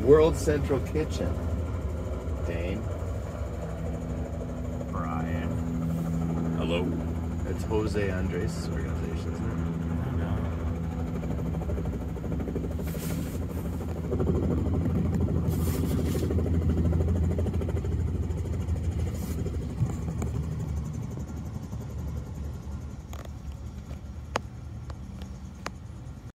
World Central Kitchen. Dane. Brian. Hello. It's José Andrés' organization, isn't